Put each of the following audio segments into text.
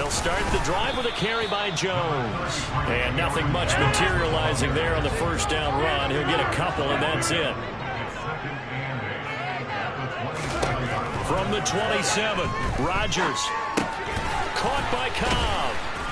They'll start the drive with a carry by Jones. And nothing much materializing there on the first down run. He'll get a couple, and that's it. From the 27, Rodgers. Caught by Cobb.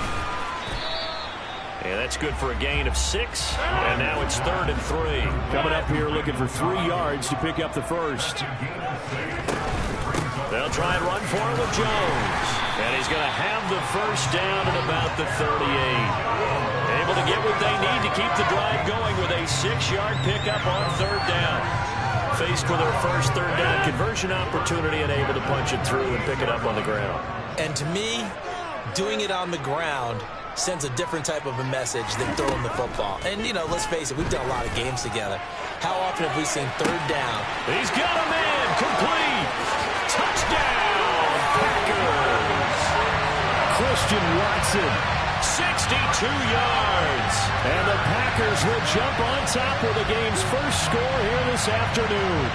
And that's good for a gain of 6. And now it's 3rd and 3. Coming up here looking for 3 yards to pick up the first. They'll try and run for it with Jones. And he's going to have the first down at about the 38. Able to get what they need to keep the drive going with a 6-yard pickup on 3rd down. Faced with their first 3rd down conversion opportunity and able to punch it through and pick it up on the ground. And to me, doing it on the ground sends a different type of a message than throwing the football. And, you know, let's face it, we've done a lot of games together. How often have we seen 3rd down? He's got a man. Complete. Touchdown, Packers. Christian Watson. 62 yards. And the Packers will jump on top with the game's first score here this afternoon.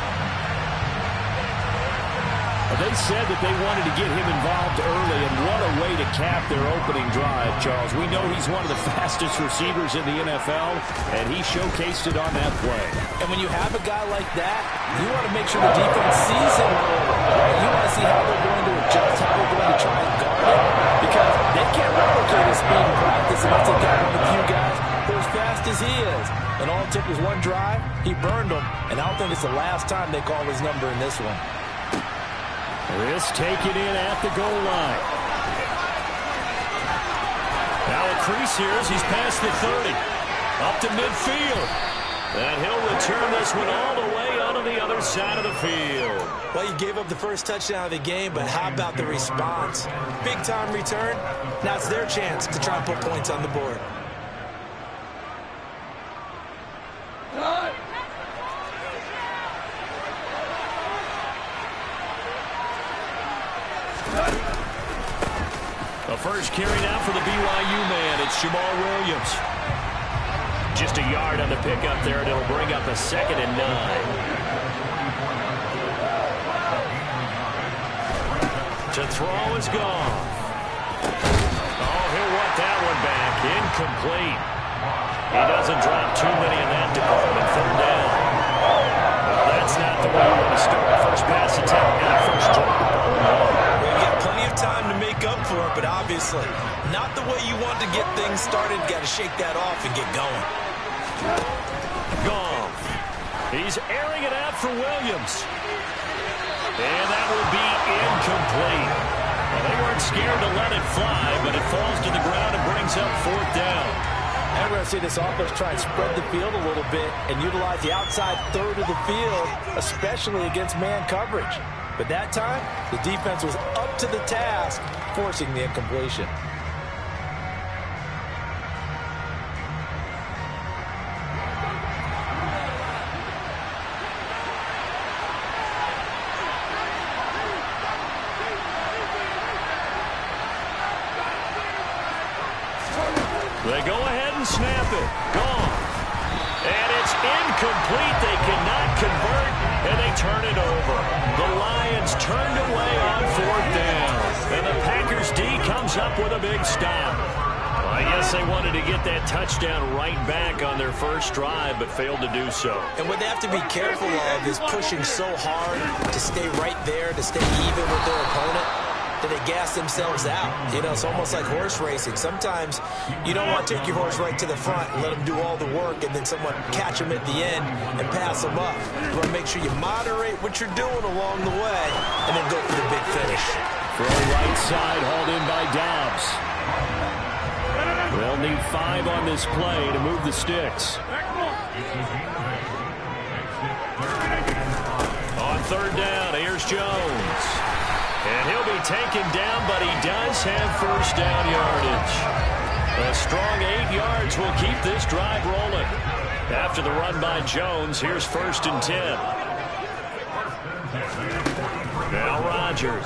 They said that they wanted to get him involved early, and what a way to cap their opening drive, Charles. We know he's one of the fastest receivers in the NFL, and he showcased it on that play. And when you have a guy like that, you want to make sure the defense sees him early. Right? You want to see how they're going to adjust, how they're going to try and guard it, because they can't replicate his speed in practice unless they've got one of the few guys who are as fast as he is. And all it took was one drive, he burned them, and I don't think it's the last time they call his number in this one. This taken in at the goal line. Now a crease here as he's past the 30. Up to midfield. And he'll return this one all the way onto the other side of the field. Well, you gave up the first touchdown of the game, but how about the response? Big-time return. Now it's their chance to try and put points on the board. The first carry now for the BYU man. It's Jamal Williams. Just a yard on the pickup there, and it'll bring up a 2nd and 9. To throw is gone. Oh, he'll want that one back. Incomplete. He doesn't drop too many in that department. 3rd down. Well, that's not the way you want to start. First pass attempt and a first drop. We've got plenty of time to make up for it, but obviously not the way you want to get things started. Got to shake that off and get going. Goff. He's airing it out for Williams. And that will be incomplete. Well, they weren't scared to let it fly, but it falls to the ground and brings up 4th down. And we're going to see this offense try and spread the field a little bit and utilize the outside 3rd of the field, especially against man coverage. But that time, the defense was up to the task, forcing the incompletion. They go ahead and snap it. Gone. And it's incomplete. They cannot convert, and they turn it over. The Lions turned away on 4th down. And the Packers D comes up with a big stop. Well, I guess they wanted to get that touchdown right back on their first drive, but failed to do so. And what they have to be careful of is pushing so hard to stay right there, to stay even with their opponent, that they gas themselves out. You know, it's almost like horse racing. Sometimes you don't want to take your horse right to the front and let them do all the work and then someone catch them at the end and pass them up. You want to make sure you moderate what you're doing along the way and then go for the big finish. Throw right side, hauled in by Dobbs. They'll need 5 on this play to move the sticks. On 3rd down, here's Jones. And he'll be taken down, but he does have first down yardage. A strong 8 yards will keep this drive rolling. After the run by Jones, here's 1st and 10. Now Rodgers.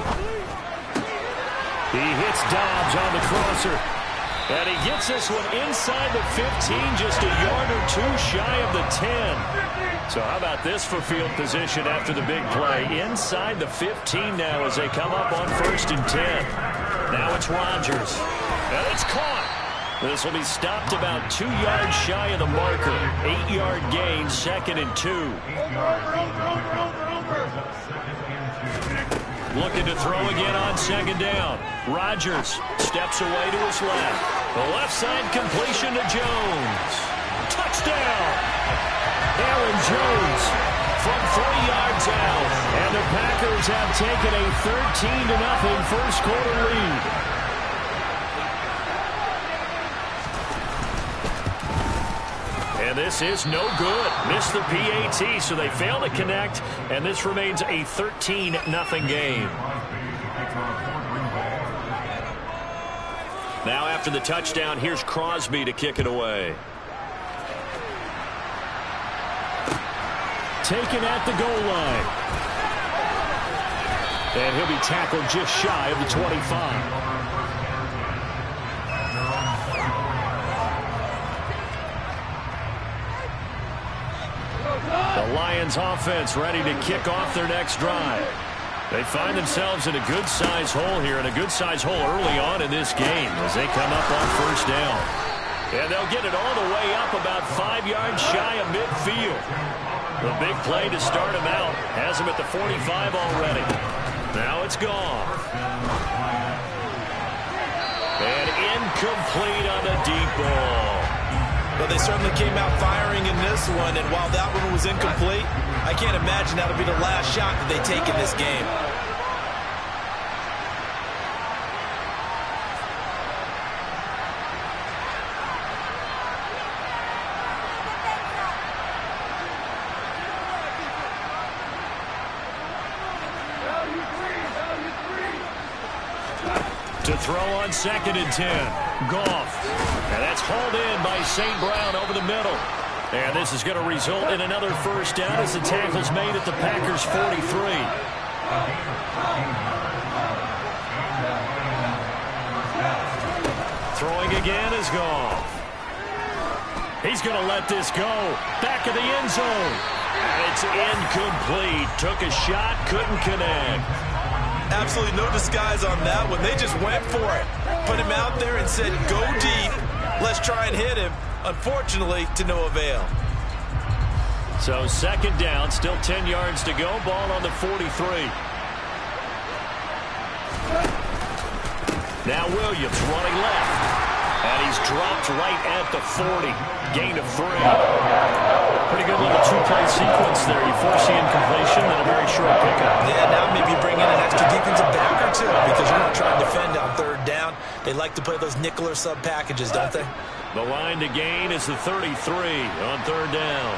He hits Dobbs on the crosser. And he gets this one inside the 15, just a yard or 2 shy of the 10. So how about this for field position after the big play? Inside the 15 now as they come up on 1st and 10. Now it's Rodgers. And it's caught. This will be stopped about 2 yards shy of the marker. 8-yard gain, 2nd and 2. Looking to throw again on 2nd down. Rodgers steps away to his left. The left side completion to Jones. Touchdown! Aaron Jones from 3 yards out. And the Packers have taken a 13-0 first quarter lead. And this is no good. Missed the PAT, so they fail to connect, and this remains a 13-0 game. Now after the touchdown, here's Crosby to kick it away. Taken at the goal line. And he'll be tackled just shy of the 25. The Lions offense ready to kick off their next drive. They find themselves in a good-sized hole here, and a good-sized hole early on in this game as they come up on first down. And they'll get it all the way up about 5 yards shy of midfield. The big play to start him out has him at the 45 already. Now it's gone. And incomplete on the deep ball. Well, they certainly came out firing in this one, and while that one was incomplete, I can't imagine that'll be the last shot that they take in this game. To throw on 2nd and 10. Goff. And that's hauled in by St. Brown over the middle. And this is going to result in another first down as the tackle's made at the Packers' 43. Throwing again is Goff. He's going to let this go. Back of the end zone. And it's incomplete. Took a shot, couldn't connect. Absolutely no disguise on that one. They just went for it. Put him out there and said, go deep. Let's try and hit him. Unfortunately, to no avail. So 2nd down, still 10 yards to go. Ball on the 43. Now Williams running left. And he's dropped right at the 40. Gain of 3. Pretty good little two-play sequence there. You force the incompletion and a very short pickup. Yeah, now maybe bring in an extra defensive back or two because you're going to try and defend on 3rd down. They like to play those nickel or sub packages, don't they? The line to gain is the 33 on 3rd down.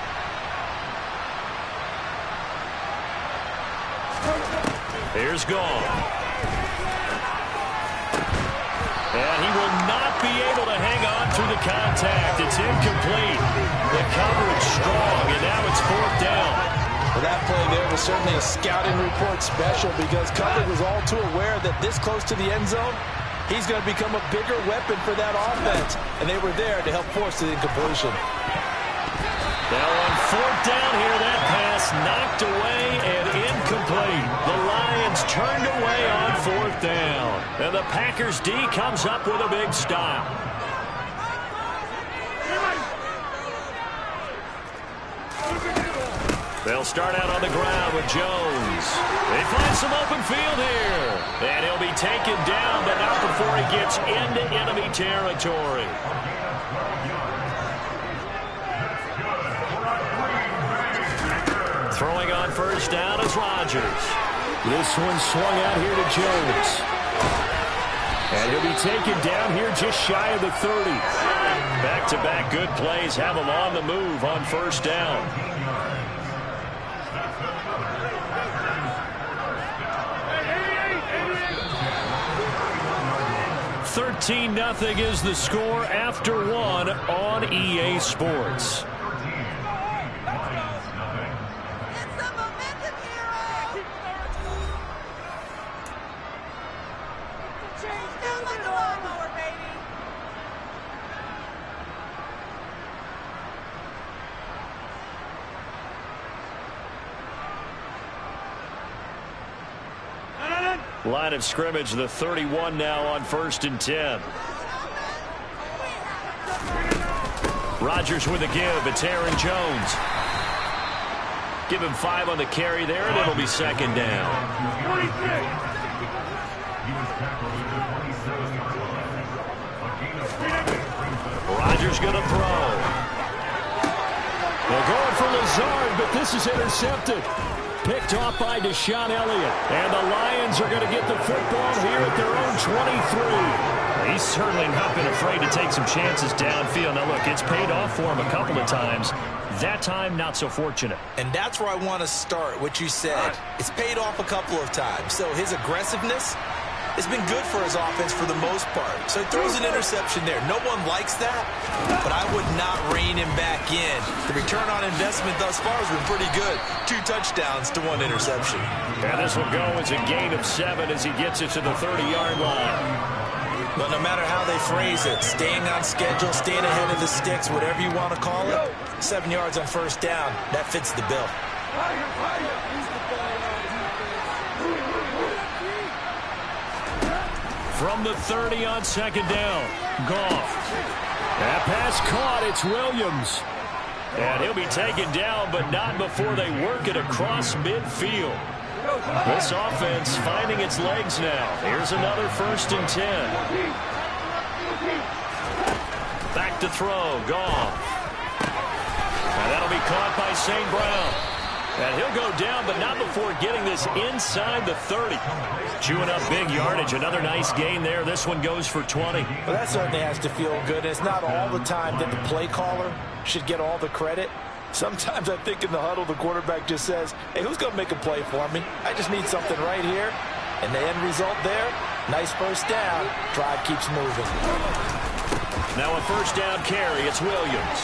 Here's Goff. And he will not be able to hang on through the contact. It's incomplete. The coverage strong, and now it's 4th down. Well, that play there was certainly a scouting report special because coverage was all too aware that this close to the end zone, he's going to become a bigger weapon for that offense, and they were there to help force the incompletion. Now on 4th down here, that pass knocked away and incomplete. The Lions turned away on 4th down. And the Packers D comes up with a big stop. They'll start out on the ground with Jones. They find some open field here. And he'll be taken down, but not before he gets into enemy territory. Throwing on 1st down is Rodgers. This one swung out here to Jones. And he'll be taken down here just shy of the 30. Back-to-back good plays have him on the move on 1st down. $13-0 is the score after 1 on EA Sports. Line of scrimmage, the 31 now on 1st and 10. Rodgers with a give. It's Aaron Jones. Give him 5 on the carry there, and it'll be 2nd down. Rodgers going to throw. They're going for Lazard, but this is intercepted. Picked off by Deshaun Elliott. And the Lions are going to get the football here at their own 23. He's certainly not been afraid to take some chances downfield. Now, look, it's paid off for him a couple of times. That time, not so fortunate. And that's where I want to start, what you said. It's paid off a couple of times. So his aggressiveness has been good for his offense for the most part. So he throws an interception there. No one likes that, but I would not rein him back in. The return on investment thus far has been pretty good. 2 touchdowns to 1 interception. And this will go as a gain of 7 as he gets it to the 30-yard line. But no matter how they phrase it, staying on schedule, staying ahead of the sticks, whatever you want to call it, 7 yards on 1st down, that fits the bill. From the 30 on 2nd down, Goff. That pass caught. It's Williams. And he'll be taken down, but not before they work it across midfield. This offense finding its legs now. Here's another 1st and 10. Back to throw. Goff. And that'll be caught by St. Brown. And he'll go down, but not before getting this inside the 30. Chewing up big yardage. Another nice gain there. This one goes for 20. Well, that certainly has to feel good. It's not all the time that the play caller should get all the credit. Sometimes I think in the huddle, the quarterback just says, hey, who's going to make a play for me? I just need something right here. And the end result there, nice 1st down. Drive keeps moving. Now a 1st down carry. It's Williams.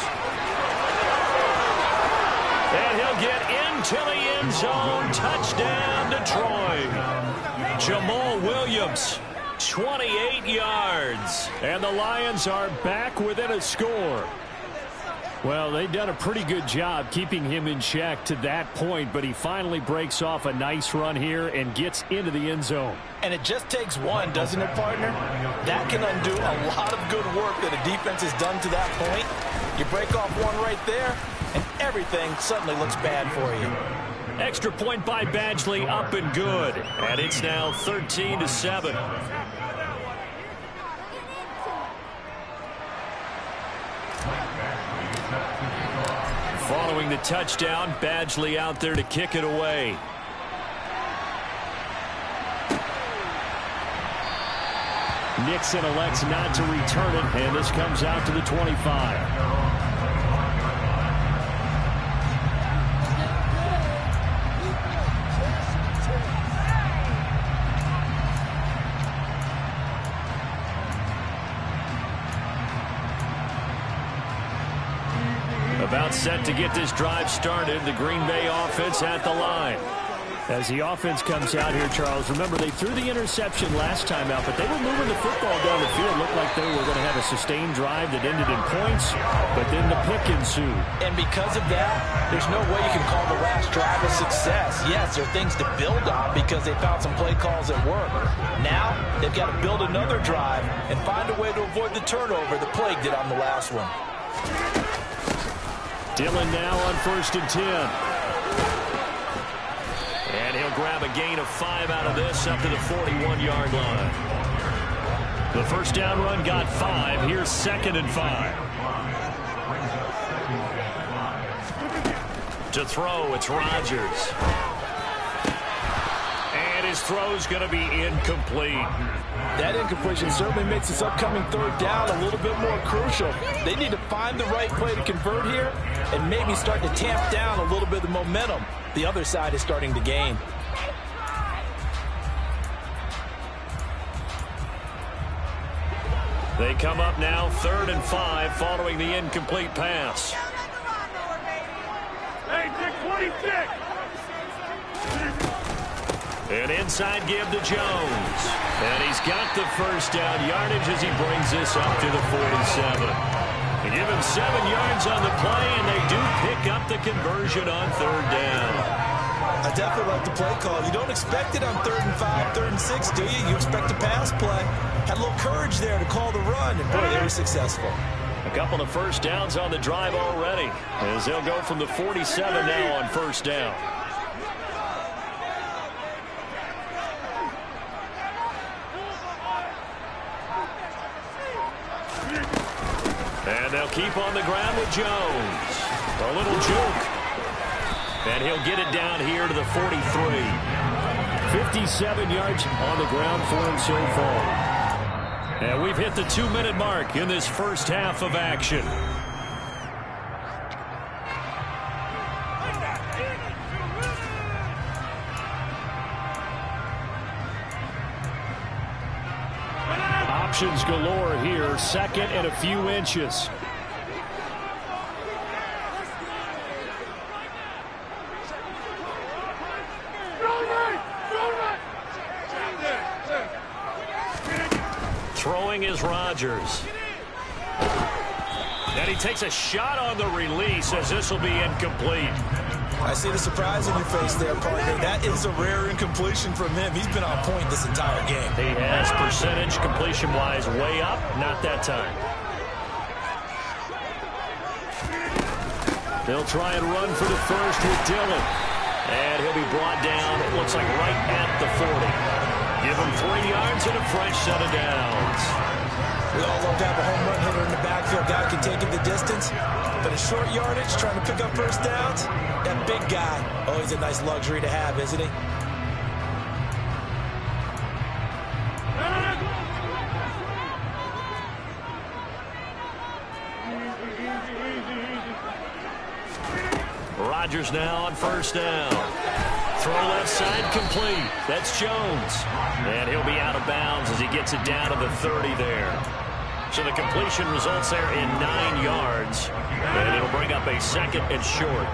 And he'll get into the end zone. Touchdown, Detroit. Jamal Williams, 28 yards. And the Lions are back within a score. Well, they've done a pretty good job keeping him in check to that point, but he finally breaks off a nice run here and gets into the end zone. And it just takes one, doesn't it, partner? That can undo a lot of good work that a defense has done to that point. You break off one right there, and everything suddenly looks bad for you. Extra point by Badgley, up and good. And it's now 13-7. Following the touchdown, Badgley out there to kick it away. Nixon elects not to return it, and this comes out to the 25. About set to get this drive started. The Green Bay offense at the line. As the offense comes out here, Charles, remember they threw the interception last time out, but they were moving the football down the field. Looked like they were going to have a sustained drive that ended in points, but then the pick ensued. And because of that, there's no way you can call the last drive a success. Yes, there are things to build on because they found some play calls that work. Now, they've got to build another drive and find a way to avoid the turnover the plague did on the last one. Dillon now on 1st and 10. And he'll grab a gain of 5 out of this up to the 41-yard line. The 1st down run got 5. Here's 2nd and 5. To throw, it's Rodgers. And his throw's going to be incomplete. That incompletion certainly makes this upcoming 3rd down a little bit more crucial. They need to find the right play to convert here and maybe start to tamp down a little bit of the momentum the other side is starting to gain. They come up now 3rd and 5 following the incomplete pass. Hey, 26! An inside give to Jones. And he's got the 1st down yardage as he brings this up to the 47. They give him 7 yards on the play, and they do pick up the conversion on 3rd down. I definitely like the play call. You don't expect it on 3rd and 5, 3rd and 6, do you? You expect a pass play. Had a little courage there to call the run, and boy, they were successful. A couple of first downs on the drive already, as they'll go from the 47 now on first down. And they'll keep on the ground with Jones. A little juke. And he'll get it down here to the 43. 57 yards on the ground for him so far. And we've hit the 2-minute mark in this first half of action. Options galore here. Second and a few inches. Throwing is Rodgers. And he takes a shot on the release as this will be incomplete. I see the surprise in your face there, partner. That is a rare incompletion from him. He's been on point this entire game. He has percentage completion-wise way up. Not that time. They'll try and run for the first with Dillon. And he'll be brought down, it looks like right at the 40. Give him 3 yards and a fresh set of downs. We all love to have a home run hitter in the backfield. Guy can take it the distance. But a short yardage, trying to pick up first downs, that big guy, always a nice luxury to have, isn't he? Rodgers now on first down. Throw left side complete. That's Jones. And he'll be out of bounds as he gets it down to the 30 there. So the completion results there in 9 yards. And it'll bring up a second and short.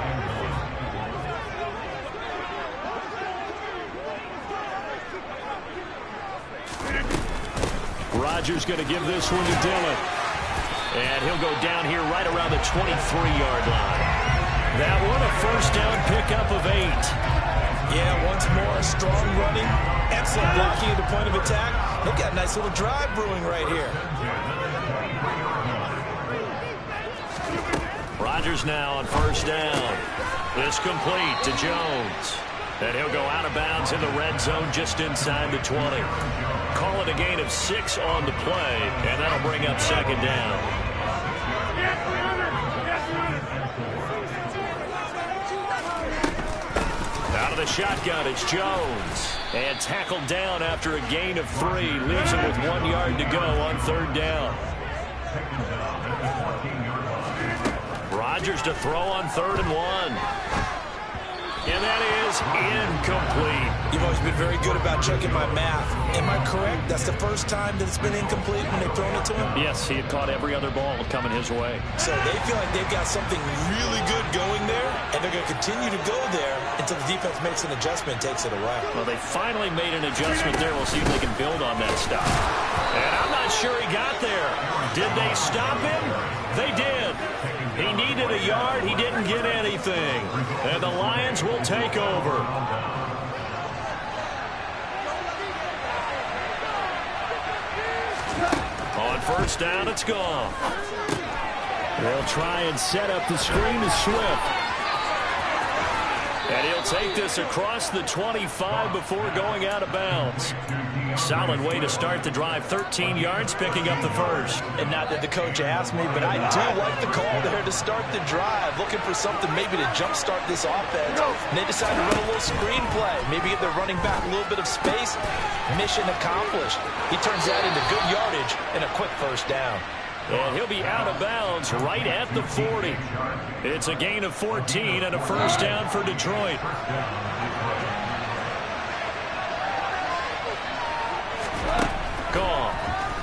Rodgers going to give this one to Dillon. And he'll go down here right around the 23-yard line. That one a first down pickup of 8. Yeah, once more, strong running, excellent blocking at the point of attack. They've got a nice little drive brewing right here. Rodgers now on first down. This complete to Jones. And he'll go out of bounds in the red zone just inside the 20. Call it a gain of 6 on the play, and that'll bring up second down. Out of the shotgun, it's Jones. And tackled down after a gain of 3. Leaves him with 1 yard to go on third down. Rodgers to throw on 3rd and 1. And that is incomplete. You've always been very good about checking my math. Am I correct? That's the first time that it's been incomplete when they've thrown it to him? Yes, he had caught every other ball coming his way. So they feel like they've got something really good going there, and they're going to continue to go there until the defense makes an adjustment and takes it away. Well, they finally made an adjustment there. We'll see if they can build on that stuff. And I'm not sure he got there. Did they stop him? They did. He needed a yard. He didn't get anything. And the Lions will take over. On first down, it's gone. They'll try and set up the screen to Swift. And he'll take this across the 25 before going out of bounds. Solid way to start the drive. 13 yards, picking up the first. And not that the coach asked me, but I do like the call there to start the drive. Looking for something maybe to jumpstart this offense. And they decided to run a little screen play. Maybe give their running back a little bit of space. Mission accomplished. He turns that into good yardage and a quick first down. And he'll be out of bounds right at the 40. It's a gain of 14 and a first down for Detroit. Gone.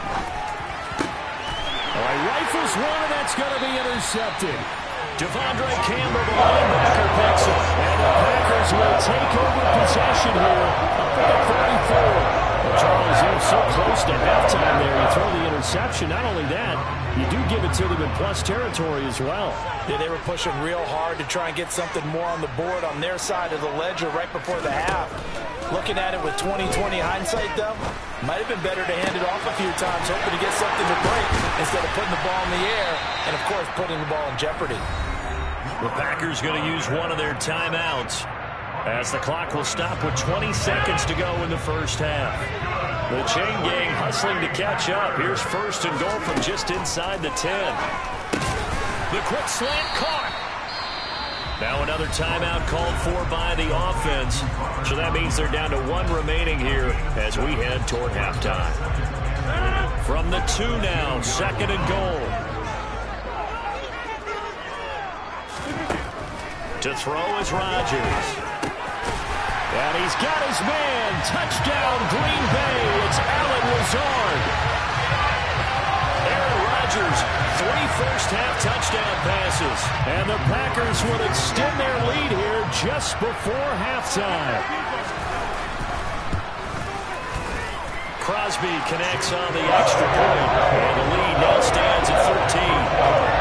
All right, rifles one, and that's going to be intercepted. Devondre Campbell, the linebacker, picks it. And the Packers will take over possession here up at the 34. Charles, you were so close to halftime there. You throw the interception. Not only that, you do give it to them in plus territory as well. Yeah, they were pushing real hard to try and get something more on the board on their side of the ledger right before the half. Looking at it with 20/20 hindsight, though, might have been better to hand it off a few times, hoping to get something to break instead of putting the ball in the air and, of course, putting the ball in jeopardy. The Packers going to use one of their timeouts as the clock will stop with 20 seconds to go in the first half. The chain gang hustling to catch up. Here's first and goal from just inside the 10. The quick slant caught. Now another timeout called for by the offense. So that means they're down to one remaining here as we head toward halftime. From the 2 now, second and goal. To throw is Rodgers. And he's got his man. Touchdown, Green Bay. It's Allen Lazard. Aaron Rodgers, 3 first-half touchdown passes. And the Packers will extend their lead here just before halftime. Crosby connects on the extra point. And the lead now stands at 13.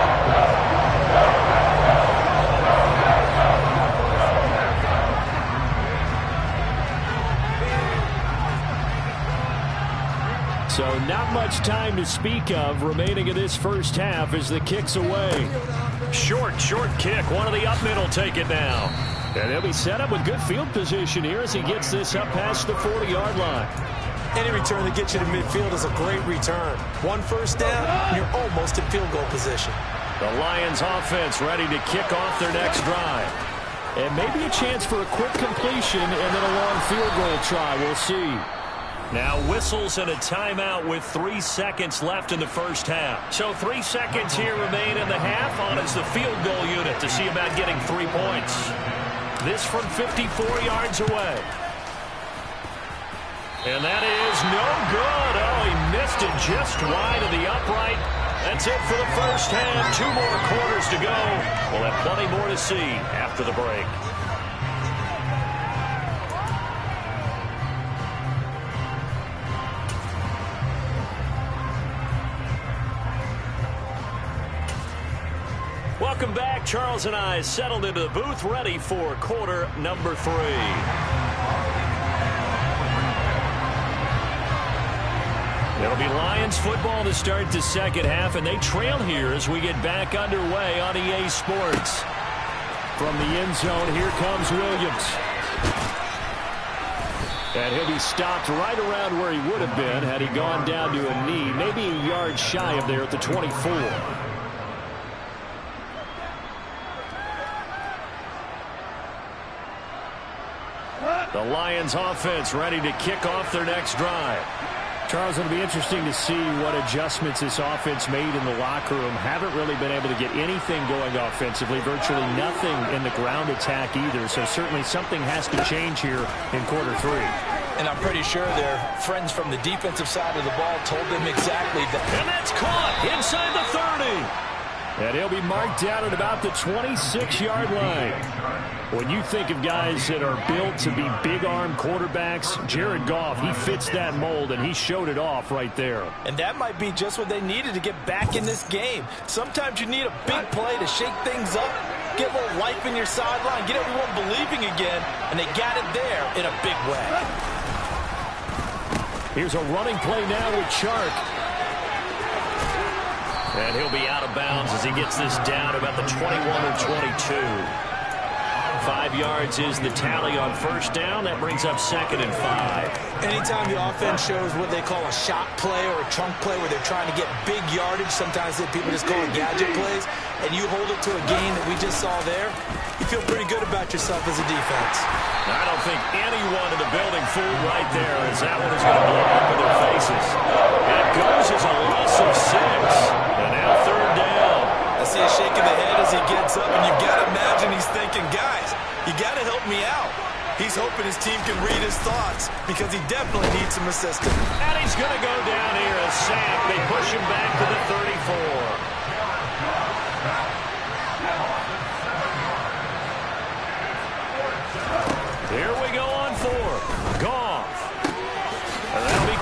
So not much time to speak of remaining in this first half as the kick's away. Short kick. One of the up middle take it now. And he'll be set up with good field position here as he gets this up past the 40-yard line. Any return that gets you to midfield is a great return. One first down, you're almost in field goal position. The Lions offense ready to kick off their next drive. And maybe a chance for a quick completion and then a long field goal try. We'll see. Now whistles and a timeout with 3 seconds left in the first half. So 3 seconds here remain in the half. On is the field goal unit to see about getting 3 points. This from 54 yards away. And that is no good. Oh, he missed it just wide of the upright. That's it for the first half. 2 more quarters to go. We'll have plenty more to see after the break. Welcome back. Charles and I settled into the booth, ready for quarter number 3. It'll be Lions football to start the second half, and they trail here as we get back underway on EA Sports. From the end zone, here comes Williams. And he'll be stopped right around where he would have been had he gone down to a knee, maybe a yard shy of there at the 24. The Lions offense ready to kick off their next drive. Charles, it'll be interesting to see what adjustments this offense made in the locker room. Haven't really been able to get anything going offensively, virtually nothing in the ground attack either. So certainly something has to change here in quarter 3. And I'm pretty sure their friends from the defensive side of the ball told them exactly that. And that's caught inside the 30. And he'll be marked down at about the 26-yard line. When you think of guys that are built to be big-arm quarterbacks, Jared Goff, he fits that mold, and he showed it off right there. And that might be just what they needed to get back in this game. Sometimes you need a big play to shake things up, get a little life in your sideline, get everyone believing again, and they got it there in a big way. Here's a running play now with Chark. And he'll be out of bounds as he gets this down about the 21 or 22. 5 yards is the tally on first down. That brings up second and 5. Anytime the offense shows what they call a shot play or a chunk play where they're trying to get big yardage, sometimes people just call it gadget plays, and you hold it to a gain that we just saw there, you feel pretty good about yourself as a defense. I don't think anyone in the building fooled right there as that one is going to blow up in their faces. And it goes as a loss of 6. And now third down. I see a shake of the head as he gets up, and you've got to imagine he's thinking, guys, you got to help me out. He's hoping his team can read his thoughts because he definitely needs some assistance. And he's going to go down here as sack. They push him back to the 34. Here we go on 4. Goff. And that'll be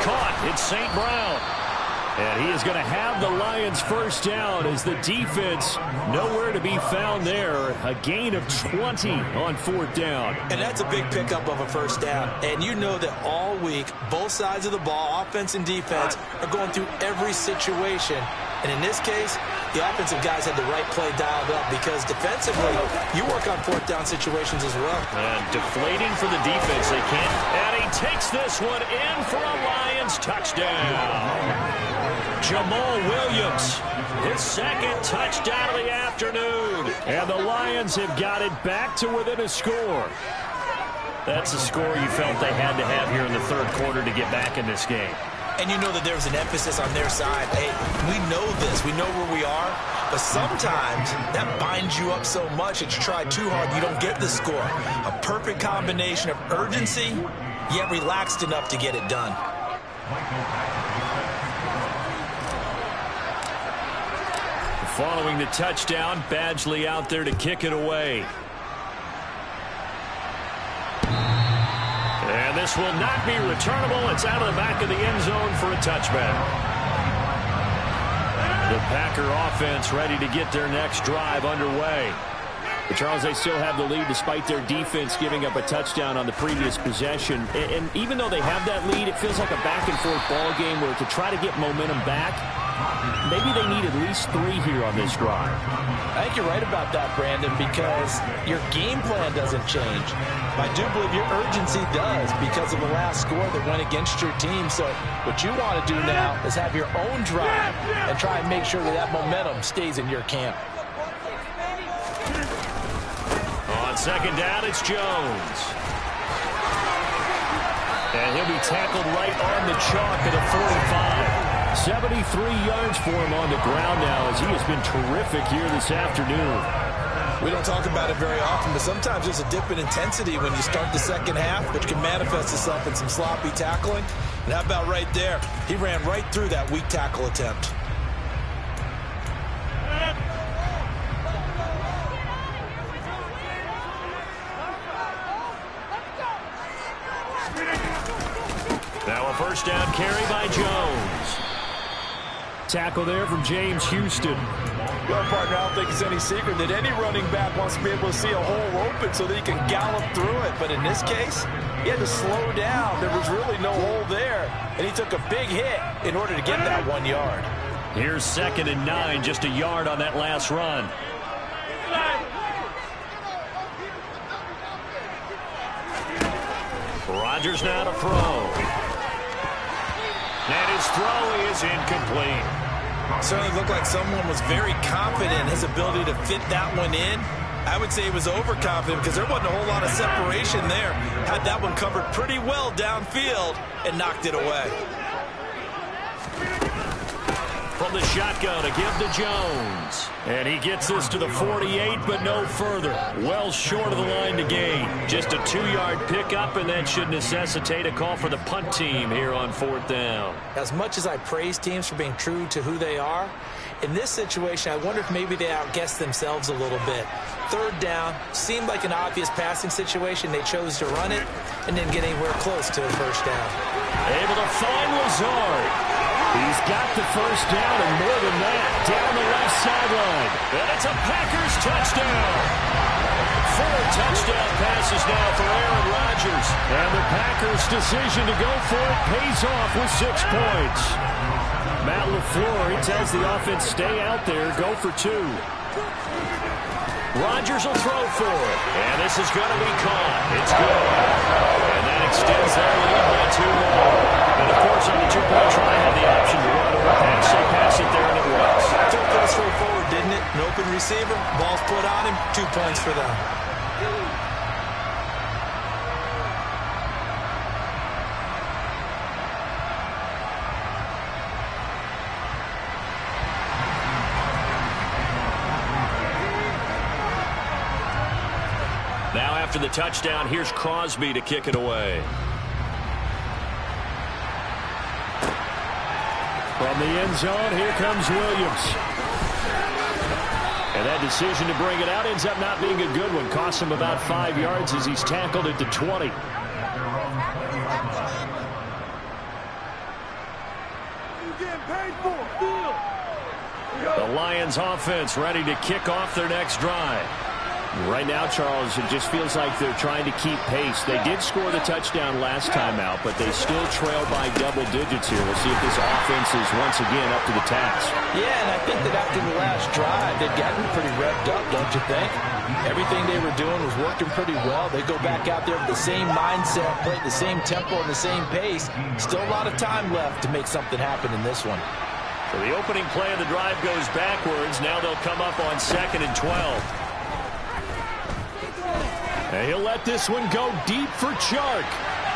And he is going to have the Lions first down as the defense nowhere to be found there. A gain of 20 on fourth down. And that's a big pickup of a first down. And you know that all week, both sides of the ball, offense and defense, are going through every situation. And in this case, the offensive guys had the right play dialed up because defensively, you work on fourth down situations as well. And deflating for the defense, they can't. And he takes this one in for a Lions touchdown. Jamal Williams, his second touchdown of the afternoon. And the Lions have got it back to within a score. That's a score you felt they had to have here in the third quarter to get back in this game. And you know that there was an emphasis on their side. Hey, we know this. We know where we are. But sometimes that binds you up so much that you try too hard, you don't get the score. A perfect combination of urgency, yet relaxed enough to get it done. Following the touchdown, Badgley out there to kick it away. And this will not be returnable. It's out of the back of the end zone for a touchback. The Packer offense ready to get their next drive underway. But Charles, they still have the lead despite their defense giving up a touchdown on the previous possession. And even though they have that lead, it feels like a back-and-forth ball game where to try to get momentum back, maybe they need at least 3 here on this drive. I think you're right about that, Brandon, because your game plan doesn't change. I do believe your urgency does because of the last score that went against your team. So what you want to do now is have your own drive and try and make sure that that momentum stays in your camp. On second down, it's Jones. And he'll be tackled right on the chalk at a 45. 73 yards for him on the ground now as he has been terrific here this afternoon. We don't talk about it very often, but sometimes there's a dip in intensity when you start the second half, which can manifest itself in some sloppy tackling. And how about right there? He ran right through that weak tackle attempt. Now a first down carry by Jones. Tackle there from James Houston. Well, partner, I don't think it's any secret that any running back wants to be able to see a hole open so that he can gallop through it. But in this case, he had to slow down. There was really no hole there, and he took a big hit in order to get that 1 yard. Here's 2nd and 9, just a yard on that last run. Rodgers now to throw. And his throw is incomplete. Certainly looked like someone was very confident in his ability to fit that one in. I would say he was overconfident because there wasn't a whole lot of separation there. Had that one covered pretty well downfield and knocked it away. From the shotgun to give to Jones. And he gets this to the 48, but no further. Well short of the line to gain. Just a 2-yard pickup, and that should necessitate a call for the punt team here on 4th down. As much as I praise teams for being true to who they are, in this situation, I wonder if maybe they outguessed themselves a little bit. 3rd down, seemed like an obvious passing situation. They chose to run it and didn't get anywhere close to a first down. Able to find Lazard. He's got the first down and more than that, down the left sideline. And it's a Packers touchdown. 4 touchdown passes now for Aaron Rodgers. And the Packers' decision to go for it pays off with 6 points. Matt LaFleur, he tells the offense, stay out there, go for 2. Rodgers will throw for it. And this is going to be caught. It's good. And that extends their lead by 2 more. And, of course, on the 2-point try, have the option to run or pass. They pass it there, and it works. Took that straightforward, didn't it? An open receiver, ball's put on him, 2 points for them. Now after the touchdown, here's Crosby to kick it away. From the end zone, here comes Williams. And that decision to bring it out ends up not being a good one. Costs him about 5 yards as he's tackled at the 20. You getting paid for it. The Lions offense ready to kick off their next drive. Right now, Charles, it just feels like they're trying to keep pace. They did score the touchdown last time out, but they still trail by double digits here. We'll see if this offense is once again up to the task. Yeah, and I think that after the last drive, they've gotten pretty revved up, don't you think? Everything they were doing was working pretty well. They go back out there with the same mindset, play the same tempo and the same pace. Still a lot of time left to make something happen in this one. So the opening play of the drive goes backwards. Now they'll come up on 2nd and 12. And he'll let this one go deep for Chark.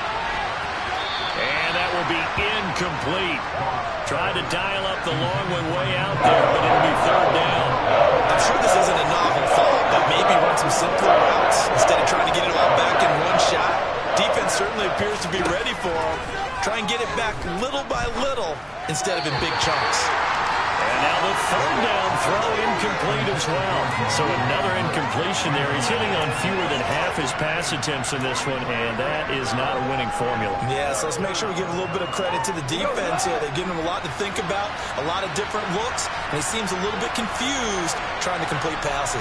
And that will be incomplete. Tried to dial up the long one way out there, but it'll be 3rd down. I'm sure this isn't a novel thought, but maybe run some simpler routes instead of trying to get it all back in one shot. Defense certainly appears to be ready for him. Try and get it back little by little instead of in big chunks. And now the 3rd down throw incomplete as well. So another incompletion there. He's hitting on fewer than half his pass attempts in this one, and that is not a winning formula. Yeah, so let's make sure we give a little bit of credit to the defense here. They've given him a lot to think about, a lot of different looks, and he seems a little bit confused trying to complete passes.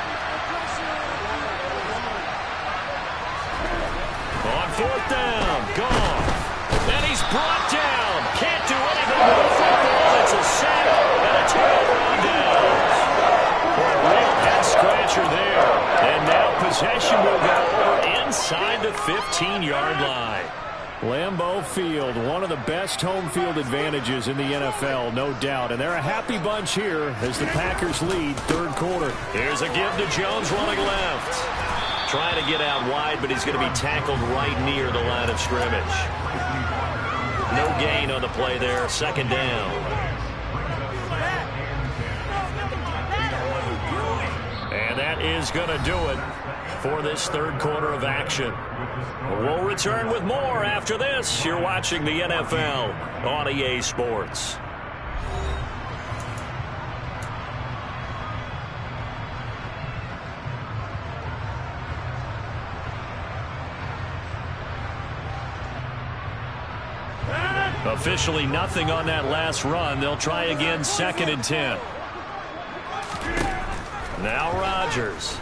On 4th down, gone. And he's brought down. Can't do anything with the football. It's a sack and a turnover on downs. A real head scratcher there. And now possession will go over inside the 15-yard line. Lambeau Field, one of the best home field advantages in the NFL, no doubt. And they're a happy bunch here as the Packers lead 3rd quarter. Here's a give to Jones running left. Trying to get out wide, but he's going to be tackled right near the line of scrimmage. No gain on the play there. 2nd down. And that is going to do it for this 3rd quarter of action. We'll return with more after this. You're watching the NFL on EA Sports. Officially nothing on that last run. They'll try again 2nd and 10. Now Rodgers.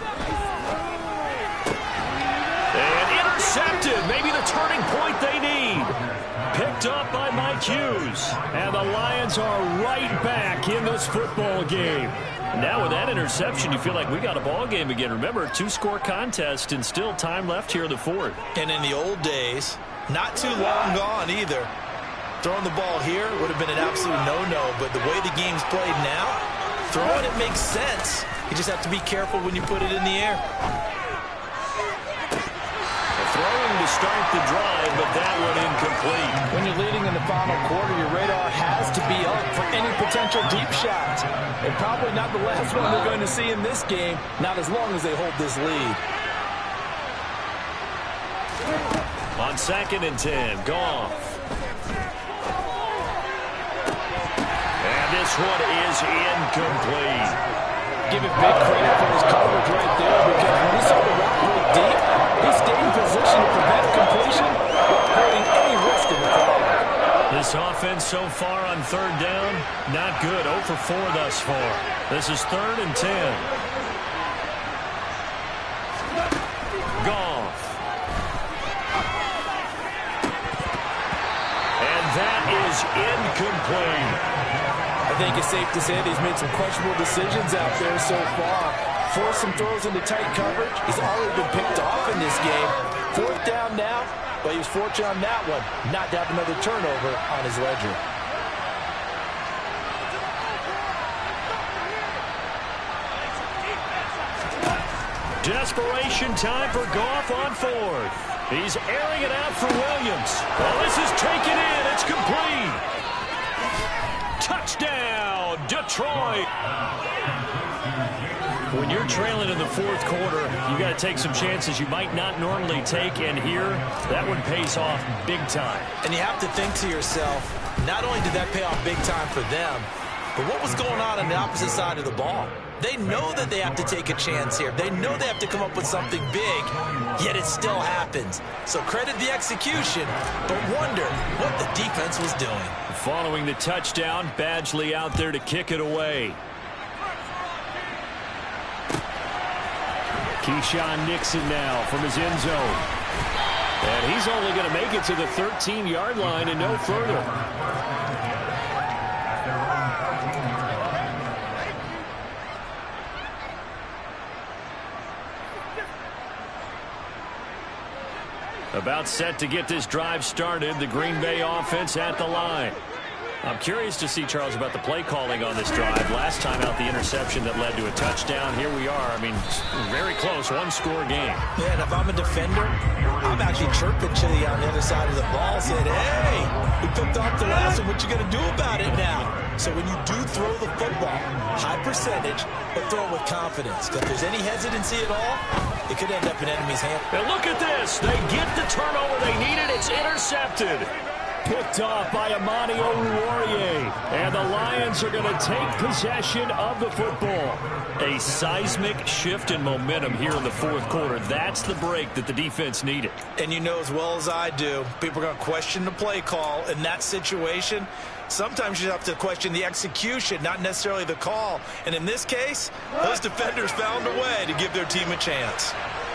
And intercepted. Maybe the turning point they need. Picked up by Mike Hughes. And the Lions are right back in this football game. Now with that interception, you feel like we got a ball game again. Remember, 2-score contest and still time left here in the 4th. And in the old days, not too long gone either. Throwing the ball here would have been an absolute no-no, but the way the game's played now, throwing it makes sense. You just have to be careful when you put it in the air. Throwing to start the drive, but that one incomplete. When you're leading in the final quarter, your radar has to be up for any potential deep shots. And probably not the last one they're going to see in this game, not as long as they hold this lead. On 2nd and 10, Goff. This one is incomplete. Give him big credit for his coverage right there, because when he saw the route break deep, he stayed in position to prevent completion without putting any risk in the throw. This offense so far on 3rd down, not good. 0 for 4 thus far. This is 3rd and 10. Goff. And that is incomplete. I think it's safe to say that he's made some questionable decisions out there so far. Forced some throws into tight coverage. He's already been picked off in this game. 4th down now, but he was fortunate on that one not to have another turnover on his ledger. Desperation time for Goff on 4th. He's airing it out for Williams. Oh, this is taken in. It's complete. Touchdown, Detroit. When you're trailing in the 4th quarter, you got to take some chances you might not normally take, and here, that one pays off big time. And you have to think to yourself, not only did that pay off big time for them, but what was going on the opposite side of the ball? They know that they have to take a chance here. They know they have to come up with something big, yet it still happens. So credit the execution, but wonder what the defense was doing. Following the touchdown, Badgley out there to kick it away. Keyshawn Nixon now from his end zone. And he's only going to make it to the 13-yard line and no further. About set to get this drive started. The Green Bay offense at the line. I'm curious to see, Charles, about the play calling on this drive. Last time out, the interception that led to a touchdown. Here we are. I mean, very close, one-score game. Yeah, and if I'm a defender, I'm actually chirping Chili on the other side of the ball, saying, hey, we picked off the last one. What you going to do about it now? So when you do throw the football, high percentage, but throw it with confidence. Because if there's any hesitancy at all, it could end up in enemy's hand. And look at this. They get the turnover they needed. It's intercepted. Picked off by Amani Oruwariye. And the Lions are going to take possession of the football. A seismic shift in momentum here in the fourth quarter. That's the break that the defense needed. And you know as well as I do, people are going to question the play call in that situation. Sometimes you have to question the execution, not necessarily the call. And in this case, those defenders found a way to give their team a chance.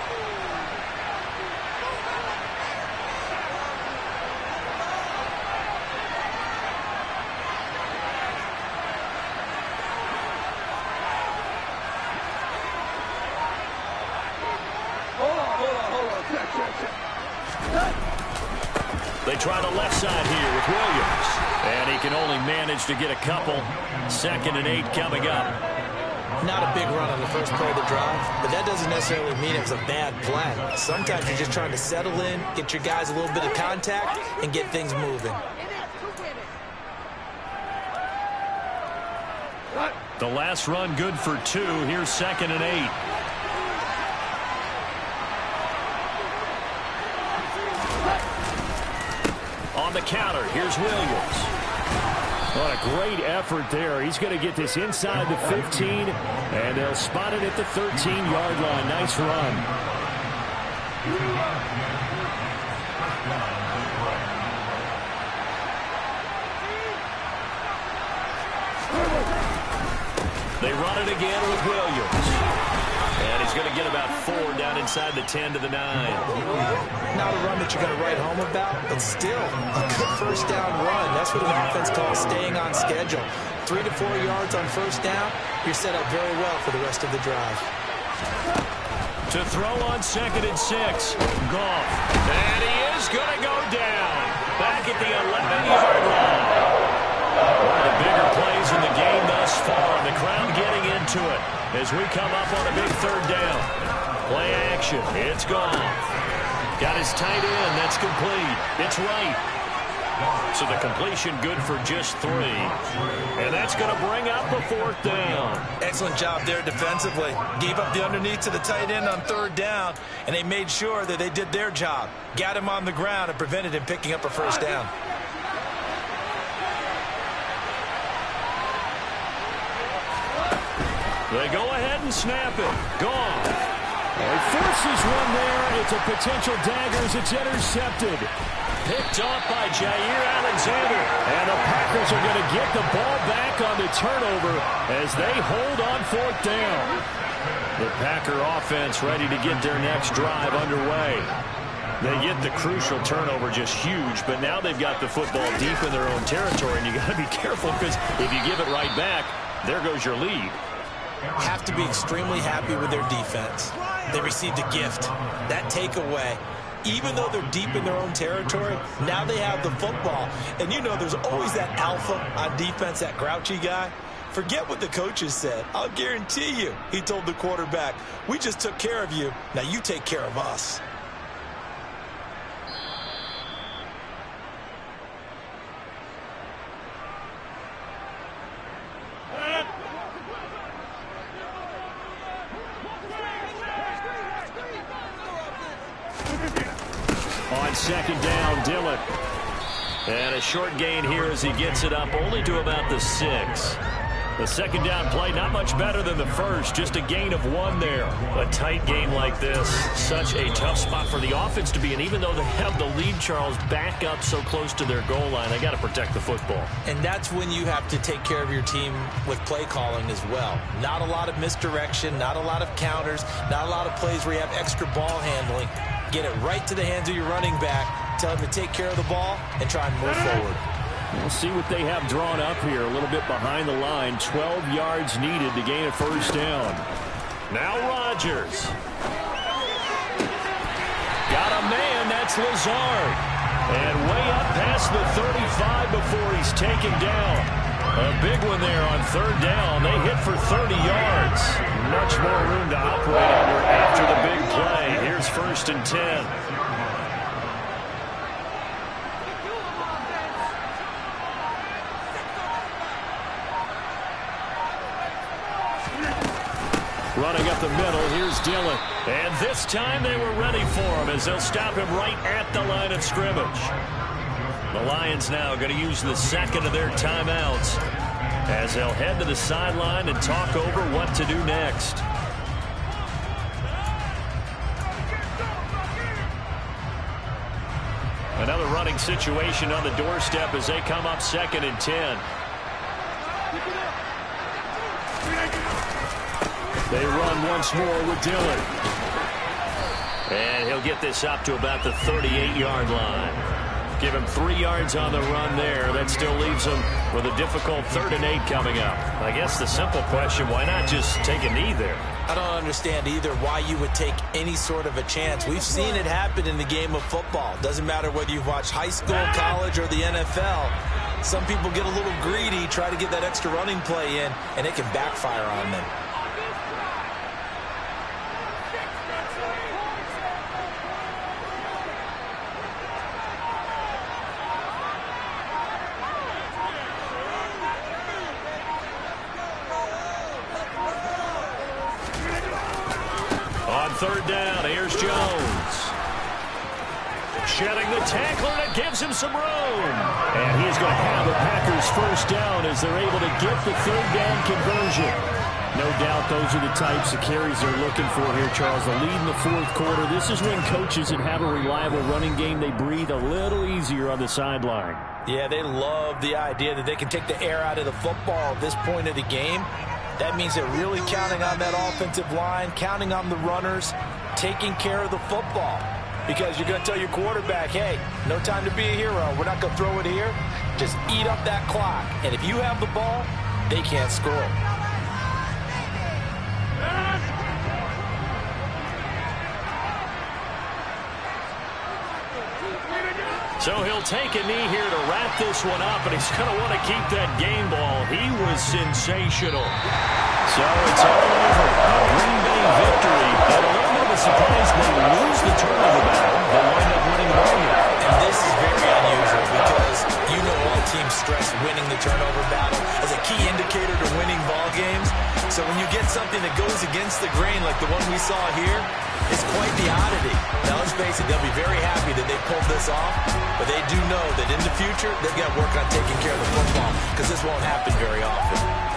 They try the left side here with Williams. And he can only manage to get a couple. 2nd and 8 coming up. Not a big run on the first play of the drive, but that doesn't necessarily mean it was a bad play. Sometimes you're just trying to settle in, get your guys a little bit of contact, and get things moving. The last run good for 2. Here's 2nd and 8. On the counter, here's Williams. What a great effort there. He's going to get this inside the 15, and they'll spot it at the 13-yard line. Nice run. They run it again with Williams. And he's going to get about 4 down inside the 10 to the 9. Not a run that you're going to write home about, but still a good first down run. That's what an offense calls staying on schedule. 3 to 4 yards on first down, you're set up very well for the rest of the drive. To throw on 2nd and 6. Goff. And he is going to go down. Back at the 11-yard line. One of the bigger plays in the game thus far. The crowd getting into it as we come up on a big 3rd down. Play action. It's gone. Got his tight end. That's complete. It's right. So the completion good for just 3. And that's going to bring up the 4th down. Excellent job there defensively. Gave up the underneath to the tight end on 3rd down, and they made sure that they did their job. Got him on the ground and prevented him picking up a first down. They go ahead and snap it. Gone. He forces one there. It's a potential dagger as it's intercepted. Picked off by Jair Alexander. And the Packers are going to get the ball back on the turnover as they hold on 4th down. The Packer offense ready to get their next drive underway. They get the crucial turnover, just huge, but now they've got the football deep in their own territory, and you got to be careful because if you give it right back, there goes your lead. Have to be extremely happy with their defense. They received a gift. That takeaway, even though they're deep in their own territory, now they have the football. And you know there's always that alpha on defense, that grouchy guy. Forget what the coaches said. I'll guarantee you, he told the quarterback, we just took care of you. Now you take care of us. On 2nd down, Dillon. And a short gain here as he gets it up only to about the 6. The second down play, not much better than the first, just a gain of 1 there. A tight game like this, such a tough spot for the offense to be in. Even though they have the lead, Charles, back up so close to their goal line, they got to protect the football. And that's when you have to take care of your team with play calling as well. Not a lot of misdirection, not a lot of counters, not a lot of plays where you have extra ball handling. Get it right to the hands of your running back, tell him to take care of the ball, and try and move forward. We'll see what they have drawn up here. A little bit behind the line. 12 yards needed to gain a first down. Now Rodgers. Got a man. That's Lazard. And way up past the 35 before he's taken down. A big one there on third down. They hit for 30 yards. Much more room to operate under after the big play. Here's 1st and 10. Running up the middle, here's Dillon. And this time they were ready for him as they'll stop him right at the line of scrimmage. The Lions now going to use the second of their timeouts as they'll head to the sideline and talk over what to do next. Another running situation on the doorstep as they come up 2nd and 10. They run once more with Dillon. And he'll get this up to about the 38-yard line. Give him 3 yards on the run there. That still leaves him with a difficult 3rd and 8 coming up. I guess the simple question, why not just take a knee there? I don't understand either why you would take any sort of a chance. We've seen it happen in the game of football. Doesn't matter whether you've watched high school, college, or the NFL. Some people get a little greedy, try to get that extra running play in, and it can backfire on them. Third down, here's Jones. Shedding the tackler, and it gives him some room. And he's going to have the Packers first down as they're able to get the third down conversion. No doubt those are the types of carries they're looking for here, Charles. The lead in the fourth quarter. This is when coaches that have a reliable running game, they breathe a little easier on the sideline. Yeah, they love the idea that they can take the air out of the football at this point of the game. That means they're really counting on that offensive line, counting on the runners, taking care of the football. Because you're going to tell your quarterback, hey, no time to be a hero. We're not going to throw it here. Just eat up that clock. And if you have the ball, they can't score. So he'll take a knee here to wrap this one up, and he's going to want to keep that game ball. He was sensational. So it's all over. A Green Bay victory. And a little bit of a surprise, they lose the turnover battle. They wind up winning the ball game. And this is very unusual because you know all teams stress winning the turnover battle as a key indicator to winning ball games. So when you get something that goes against the grain like the one we saw here, it's quite the oddity. Now, let's face it, they'll be very happy that they pulled this off, but they do know that in the future, they've got to work on taking care of the football because this won't happen very often.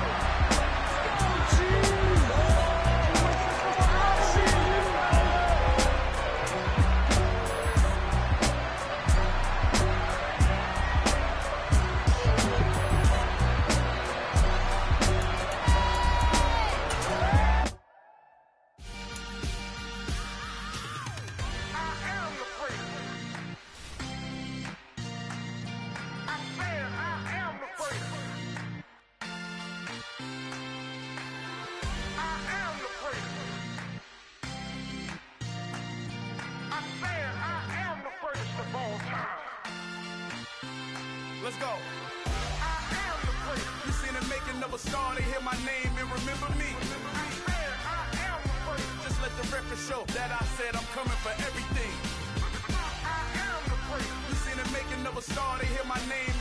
Let's go. I am the great. You seen the making of a star, they hear my name and remember me. I am the great. Just let the record show that I said I'm coming for everything. I am the great. You seen the making of a star, they hear my name